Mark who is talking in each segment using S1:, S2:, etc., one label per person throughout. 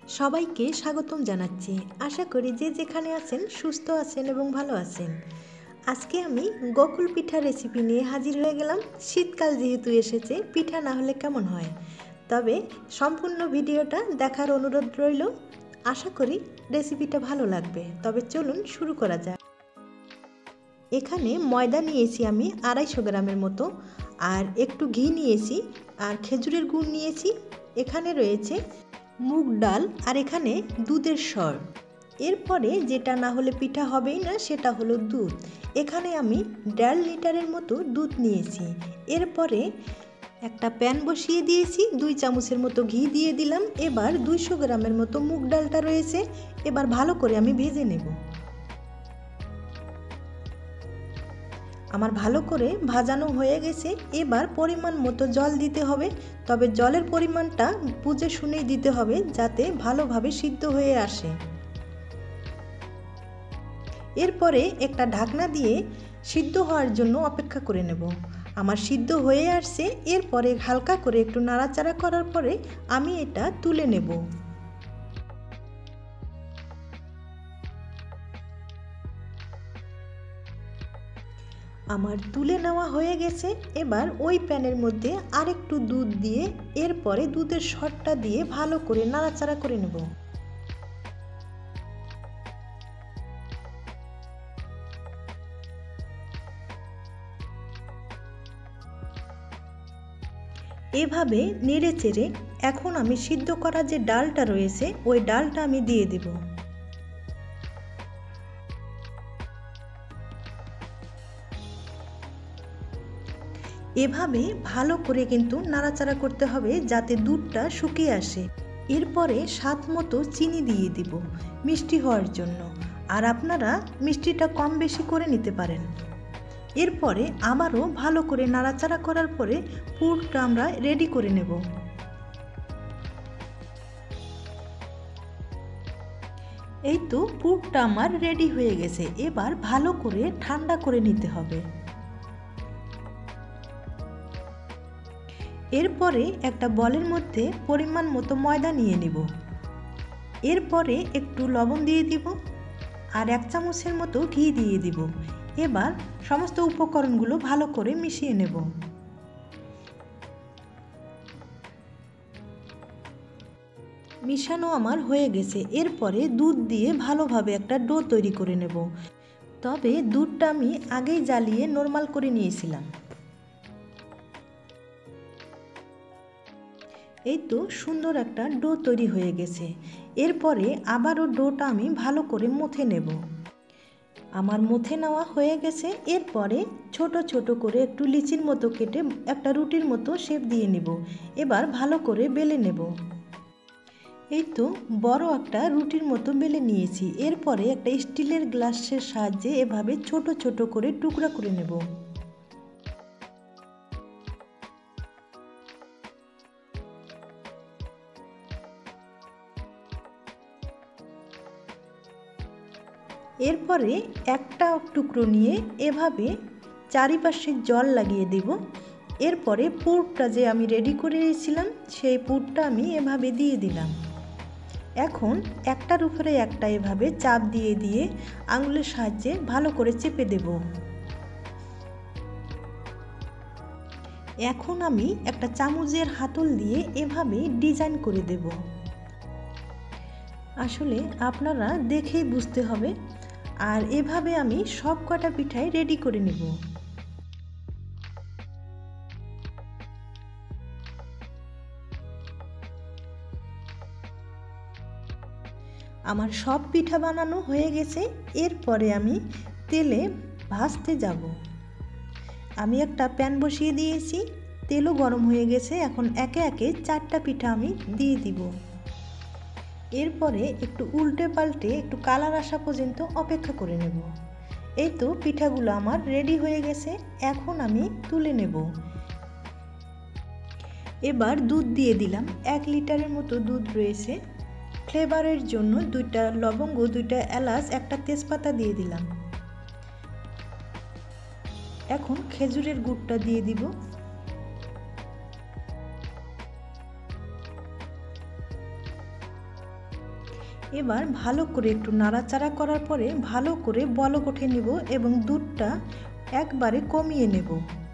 S1: সবাইকে স্বাগতম জানাচ্ছি। আশা করি যে যেখানে আছেন সুস্থ আছেন এবং ভালো আছেন। আজকে আমি গোকুল পিঠা রেসিপি নিয়ে হাজির হয়ে গেলাম। শীতকাল যেহেতু এসেছে, পিঠা না হলে কেমন হয়। তবে সম্পূর্ণ ভিডিওটা দেখার অনুরোধ রইল। আশা করি রেসিপিটা ভালো লাগবে। তবে চলুন শুরু করা যাক। এখানে ময়দা নিয়েছি আমি 250 গ্রামের মতো, আর একটু ঘি নিয়েছি, আর খেজুরের গুড় নিয়েছি। এখানে রয়েছে মুগ ডাল, আর এখানে দুধের সর। এরপরে যেটা না হলে পিঠা হবেই না সেটা হলো দুধ। এখানে আমি 1.5 লিটারের মতো দুধ নিয়েছি। এরপরে একটা প্যান বসিয়ে দিয়েছি, 2 চামচের মতো ঘি দিয়ে দিলাম। এবার 200 গ্রামের মতো মুগ ডালটা রয়েছে, এবার ভালো করে আমি ভেজে নেব। আমার ভালো করে ভাজানো হয়ে গেছে। এবার পরিমাণ মতো জল দিতে হবে, তবে জলের পরিমাণটা বুঝে শুনেই দিতে হবে যাতে ভালোভাবে সিদ্ধ হয়ে আসে। এরপরে একটা ঢাকনা দিয়ে সিদ্ধ হওয়ার জন্য অপেক্ষা করে নেব। আমার সিদ্ধ হয়ে আসছে। এরপরে হালকা করে একটু নাড়াচাড়া করার পরে আমি এটা তুলে নেব। আমার তুলে নেওয়া হয়ে গেছে। এবার ওই প্যানের মধ্যে আরেকটু দুধ দিয়ে এরপরে দুধের সরটা দিয়ে ভালো করে নাড়াচাড়া করে নেব। এভাবে নেড়ে চেড়ে এখন আমি সিদ্ধ করা যে ডালটা রয়েছে ওই ডালটা আমি দিয়ে দেব। এভাবে ভালো করে কিন্তু নাড়াচাড়া করতে হবে যাতে দুধটা শুকিয়ে আসে। এরপরে স্বাদ মতো চিনি দিয়ে দিব মিষ্টি হওয়ার জন্য, আর আপনারা মিষ্টিটা কম বেশি করে নিতে পারেন। এরপরে আবারও ভালো করে নাড়াচাড়া করার পরে পুরটা আমরা রেডি করে নেব। এই তো পুরটা আমার রেডি হয়ে গেছে। এবার ভালো করে ঠান্ডা করে নিতে হবে। এরপরে একটা বলের মধ্যে পরিমাণ মতো ময়দা নিয়ে নিব। এরপরে একটু লবণ দিয়ে দিব, আর 1 চামচের মতো ঘি দিয়ে দিব। এবার সমস্ত উপকরণগুলো ভালো করে মিশিয়ে নেব। মিশানো আমার হয়ে গেছে। এরপরে দুধ দিয়ে ভালোভাবে একটা ডো তৈরি করে নেব। তবে দুধটা আমি আগেই জ্বালিয়ে নরমাল করে নিয়েছিলাম। এই তো সুন্দর একটা ডো তৈরি হয়ে গেছে। এরপরে আবারও ডোটা আমি ভালো করে মথে নেব। আমার মথে নেওয়া হয়ে গেছে। এরপরে ছোট ছোট করে একটু লিচির মতো কেটে একটা রুটির মতো শেপ দিয়ে নেব। এবার ভালো করে বেলে নেব। এই তো বড় একটা রুটির মতো বেলে নিয়েছি। এরপরে একটা স্টিলের গ্লাসের সাহায্যে এভাবে ছোট ছোট করে টুকরা করে নেব। এরপরে একটা টুকরো নিয়ে এভাবে চারিপাশে জল লাগিয়ে দেব। এরপরে পুরটা যে আমি রেডি করে রেখেছিলাম সেই পুরটা আমি এভাবে দিয়ে দিলাম। এখন একটার উপরে একটা এভাবে চাপ দিয়ে দিয়ে আঙুলের সাহায্যে ভালো করে চেপে দেব। এখন আমি একটা চামচের হাতল দিয়ে এভাবে ডিজাইন করে দেব। আসলে আপনারা দেখেই বুঝতে হবে। আর এভাবে আমি সব কটা পিঠাই রেডি করে নেব। আমার সব পিঠা বানানো হয়ে গেছে। এরপরে আমি তেলে ভাজতে যাব। আমি একটা প্যান বসিয়ে দিয়েছি, তেলও গরম হয়ে গেছে। এখন একে একে 4টা পিঠা আমি দিয়ে দিব। এরপরে একটু উল্টে পাল্টে একটু কালার আসা পর্যন্ত অপেক্ষা করে নেব। এই তো পিঠাগুলো আমার রেডি হয়ে গেছে। এখন আমি তুলে নেব। এবার দুধ দিয়ে দিলাম। 1 লিটারের মতো দুধ রয়েছে। ফ্লেভারের জন্য 2টা লবঙ্গ, 2টা এলাচ, একটা তেজপাতা দিয়ে দিলাম। এখন খেজুরের গুড়টা দিয়ে দিব। এবার ভালো করে একটু নাড়াচাড়া করার পরে ভালো করে বলক উঠে নেব এবং দুধটা একবারে কমিয়ে নেব।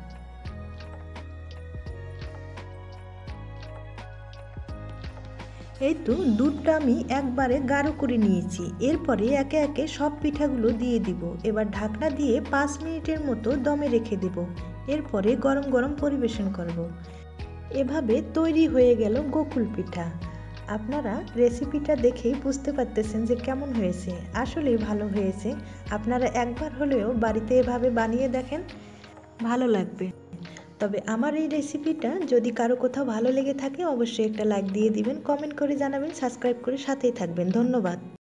S1: এই তো দুধটা আমি একবারে গাঢ় করে নিয়েছি। এরপরে একে একে সব পিঠাগুলো দিয়ে দিব। এবার ঢাকনা দিয়ে 5 মিনিটের মতো দমে রেখে দেব। এরপরে গরম গরম পরিবেশন করব। এভাবে তৈরি হয়ে গেল গোকুল পিঠা। আপনারা রেসিপিটা দেখেই বুঝতে পারতেছেন যে কেমন হয়েছে। আসলেই ভালো হয়েছে। আপনারা একবার হলেও বাড়িতে এভাবে বানিয়ে দেখেন, ভালো লাগবে। তবে আমার এই রেসিপিটা যদি কারো কোথাও ভালো লেগে থাকে অবশ্যই একটা লাইক দিয়ে দিবেন, কমেন্ট করে জানাবেন, সাবস্ক্রাইব করে সাথেই থাকবেন। ধন্যবাদ।